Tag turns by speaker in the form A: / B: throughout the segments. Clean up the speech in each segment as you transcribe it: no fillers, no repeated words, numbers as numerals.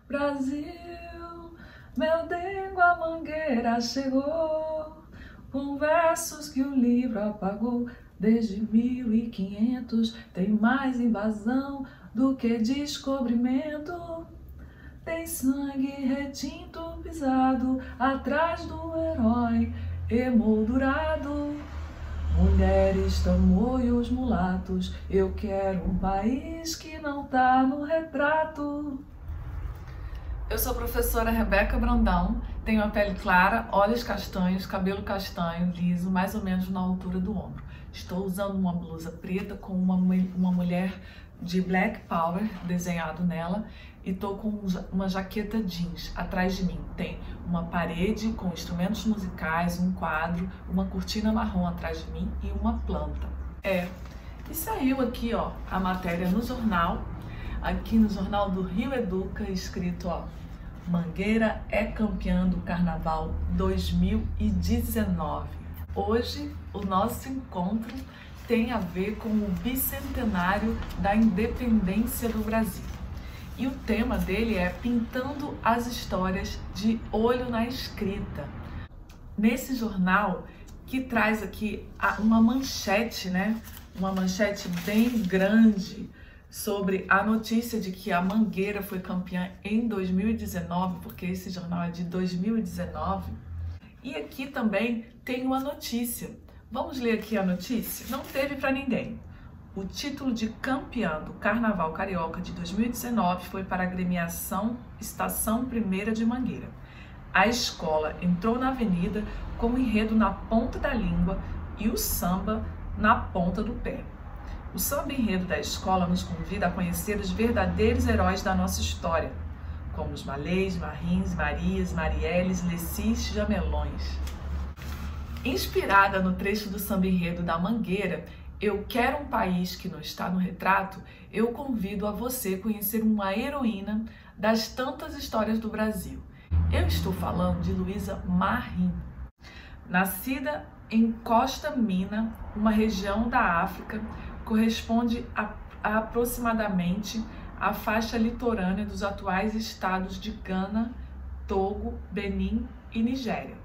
A: Brasil, meu dengo, a mangueira chegou, com versos que o livro apagou. Desde 1500 tem mais invasão do que descobrimento. Tem sangue retinto pisado atrás do herói emoldurado. Mulheres, tamoios, mulatos, eu quero um país que não tá no retrato. Eu sou a professora Rebeca Brandão, tenho a pele clara, olhos castanhos, cabelo castanho, liso, mais ou menos na altura do ombro. Estou usando uma blusa preta com uma mulher de Black Power desenhado nela e estou com uma jaqueta jeans. Atrás de mim tem uma parede com instrumentos musicais, um quadro, uma cortina marrom atrás de mim e uma planta. E saiu aqui, ó, a matéria no jornal, aqui no Jornal do Rio Educa, escrito, ó, Mangueira é campeã do Carnaval 2019. Hoje, o nosso encontro tem a ver com o bicentenário da independência do Brasil. E o tema dele é Pintando as Histórias de Olho na Escrita. Nesse jornal, que traz aqui uma manchete, né? Uma manchete bem grande sobre a notícia de que a Mangueira foi campeã em 2019, porque esse jornal é de 2019. E aqui também tem uma notícia. Vamos ler aqui a notícia? Não teve para ninguém. O título de campeã do Carnaval Carioca de 2019 foi para a agremiação Estação Primeira de Mangueira. A escola entrou na avenida com o enredo na ponta da língua e o samba na ponta do pé. O samba enredo da escola nos convida a conhecer os verdadeiros heróis da nossa história, como os Malês, Marrins, Marias, Marielles, Lecis, Jamelões. Inspirada no trecho do samba enredo da Mangueira, Eu Quero um País que Não Está no Retrato, eu convido a você conhecer uma heroína das tantas histórias do Brasil. Eu estou falando de Luísa Marim. Nascida em Costa Mina, uma região da África, corresponde a aproximadamente à faixa litorânea dos atuais estados de Gana, Togo, Benin e Nigéria.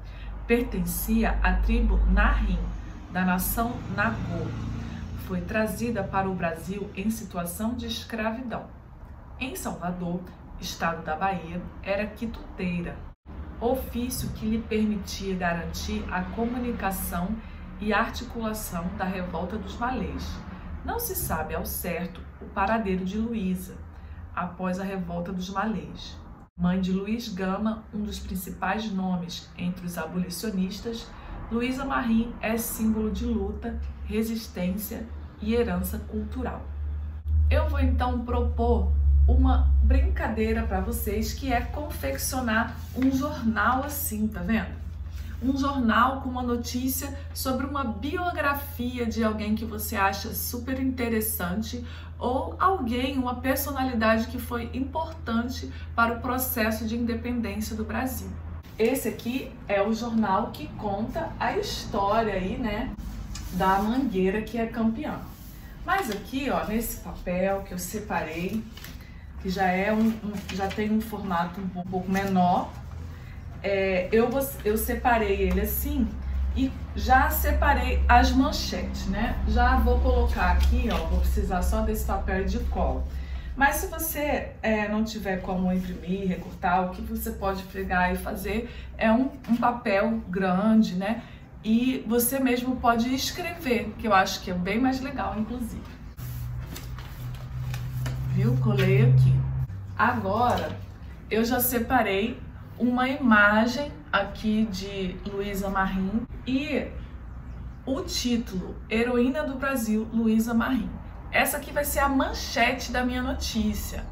A: Pertencia à tribo Narim, da nação Nagô. Foi trazida para o Brasil em situação de escravidão. Em Salvador, estado da Bahia, era quituteira, ofício que lhe permitia garantir a comunicação e articulação da revolta dos malês. Não se sabe ao certo o paradeiro de Luísa após a revolta dos malês. Mãe de Luiz Gama, um dos principais nomes entre os abolicionistas, Luísa Marim é símbolo de luta, resistência e herança cultural. Eu vou então propor uma brincadeira para vocês, que é confeccionar um jornal assim, tá vendo? Um jornal com uma notícia sobre uma biografia de alguém que você acha super interessante ou alguém, uma personalidade que foi importante para o processo de independência do Brasil. Esse aqui é o jornal que conta a história aí, né, da Mangueira, que é campeã. Mas aqui, ó, nesse papel que eu separei, que já tem um formato um pouco menor, eu separei ele assim e já separei as manchetes, né? Já vou colocar aqui, ó, vou precisar só desse papel de cola. Mas se você não tiver como imprimir, recortar, o que você pode pegar e fazer é um papel grande, né? E você mesmo pode escrever, que eu acho que é bem mais legal, inclusive. Viu? Colei aqui. Agora, eu já separei uma imagem aqui de Luísa Marim e o título, Heroína do Brasil, Luísa Marim. Essa aqui vai ser a manchete da minha notícia.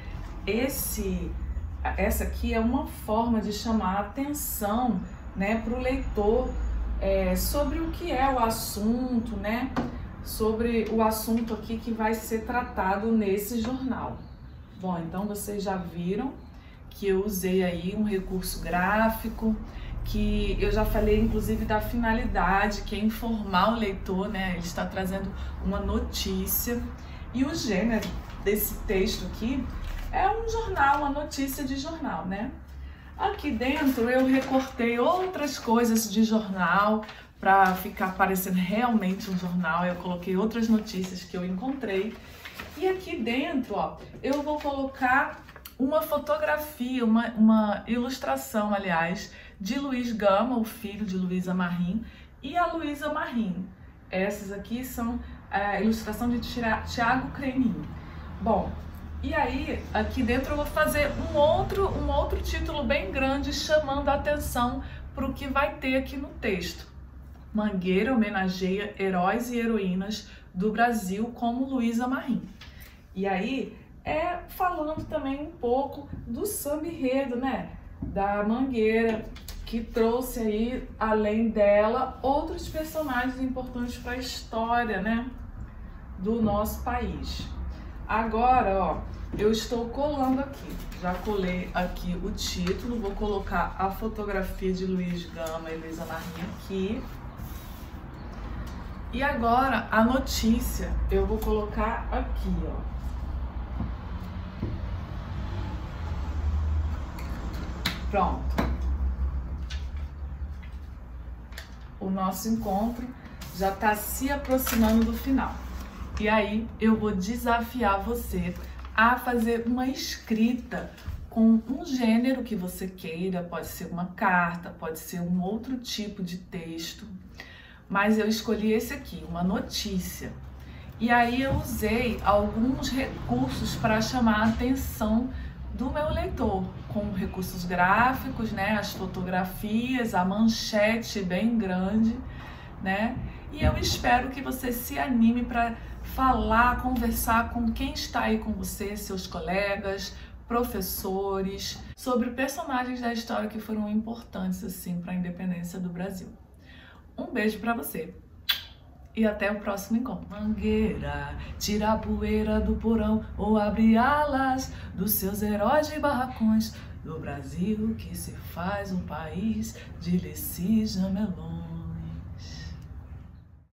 A: Essa aqui é uma forma de chamar a atenção, né, para o leitor sobre o que é o assunto, né? Sobre o assunto aqui que vai ser tratado nesse jornal. Bom, então vocês já viram que eu usei aí um recurso gráfico, que eu já falei inclusive da finalidade, que é informar o leitor, né? Ele está trazendo uma notícia. E o gênero desse texto aqui é um jornal, uma notícia de jornal, né? Aqui dentro eu recortei outras coisas de jornal para ficar parecendo realmente um jornal. Eu coloquei outras notícias que eu encontrei. E aqui dentro, ó, eu vou colocar uma fotografia, uma ilustração, aliás, de Luiz Gama, o filho de Luísa Marim, e a Luísa Marim. Essas aqui são a ilustração de Thiago Creminho. Bom, e aí aqui dentro eu vou fazer um outro título bem grande chamando a atenção para o que vai ter aqui no texto. Mangueira homenageia heróis e heroínas do Brasil como Luísa Marim. E aí falando também um pouco do samba-enredo, né? Da Mangueira, que trouxe aí, além dela, outros personagens importantes para a história, né, do nosso país. Agora, ó, eu estou colando aqui, já colei aqui o título, vou colocar a fotografia de Luiz Gama e Luísa Marim aqui. E agora a notícia eu vou colocar aqui, ó. Pronto. O nosso encontro já está se aproximando do final. E aí eu vou desafiar você a fazer uma escrita com um gênero que você queira, pode ser uma carta, pode ser um outro tipo de texto, mas eu escolhi esse aqui, uma notícia. E aí eu usei alguns recursos para chamar a atenção do meu leitor, com recursos gráficos, né, as fotografias, a manchete bem grande, né? E eu espero que você se anime para falar, conversar com quem está aí com você, seus colegas, professores, sobre personagens da história que foram importantes assim para a independência do Brasil. Um beijo para você e até o próximo encontro. Mangueira, tira a poeira do porão ou abre alas dos seus heróis de barracões do Brasil que se faz um país de Lecce Jamelon.